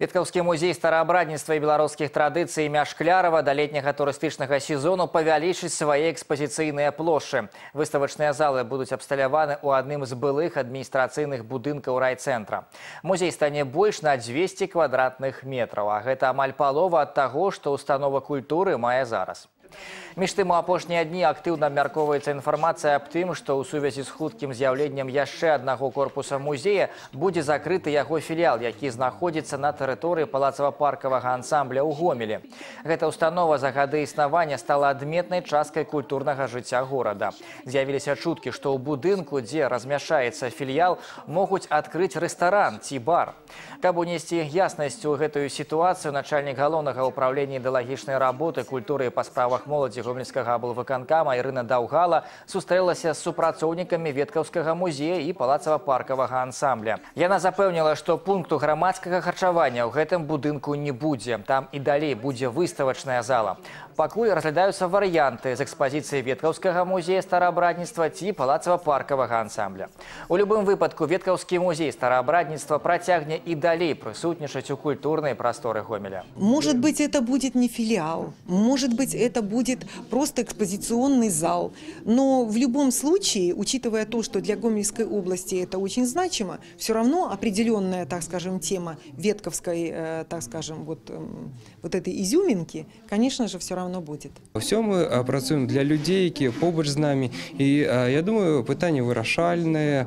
Веткаўскі музей стараабрадніцтва і беларускіх традыцый імя Шклярова да летняга турыстычнага сезону павялічыць свае экспазіцыйныя плошчы. Выставачныя залы будуць абсталяваны ў адным з былых адміністрацыйных будынкаў райцэнтра. Музей стане больш на 200 квадратных метраў, а гэта амаль палова ад таго, што установа культуры мае зараз. Між тым, у апошнія дні актыўна абмяркоўваецца інфармацыя аб тым, што ў сувязі з хуткім з'яўленнем яшчэ аднаго корпуса музея будзе закрыты яго філіял, які знаходзіцца на тэрыторыі палацава-паркавага ансамбля ў Гомелі. Гэта установа за гады існавання стала адметнай часткай культурнага жыцця горада. З'явіліся чуткі, што ў будынку, дзе размяшчаецца філіял, могуць адкрыць рэстаран ці бар. Каб унесці яснасць у гэтую сітуацыю, начальнік галоўнага ўправлення ідэалагічнай работы, культуры і па справах моладзі Гомельскага аблвыканкама Ірына Даўгала сустрэлася з супрацоўнікамі Веткаўскага музея і палацава-паркавага ансамбля. Яна запэўніла, што пункту грамадскага харчавання ў гэтым будынку не будзе. Там і далей будзе выставачная зала. Пакуль разглядаюцца варыянты з экспазіцыі Веткаўскага музея стараабрадніцтва ці палацава-паркавага ансамбля. У любым выпадку Веткаўскі музей стараабрадніцтва працягне і далей прысутнічаць у культурнай прасторы Гомеля. Может быть, это будет не филиал, может быть, это будет просто экспозиционный зал. Но в любом случае, учитывая то, что для Гомельской области это очень значимо, все равно определенная, так скажем, тема ветковской, так скажем, вот этой изюминки, конечно же, все равно будет. Все мы працуем для людей, які побач з нами. І я думаю, питання вирашальне,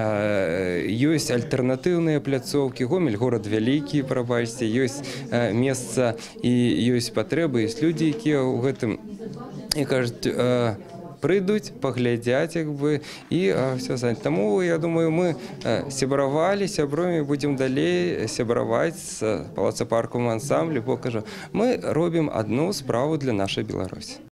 є альтернативні пляцовки. Гомель – город великий, пробачте, є місце і є потреби, є люди, які у гэтым, і кажуть, прийдуть, поглядять, якби, і все занять. Тому, я думаю, ми сябруємо, будемо далі сябрувати з палацапарковим ансамблем, бо, кажу, ми робимо одну справу для нашої Білорусі.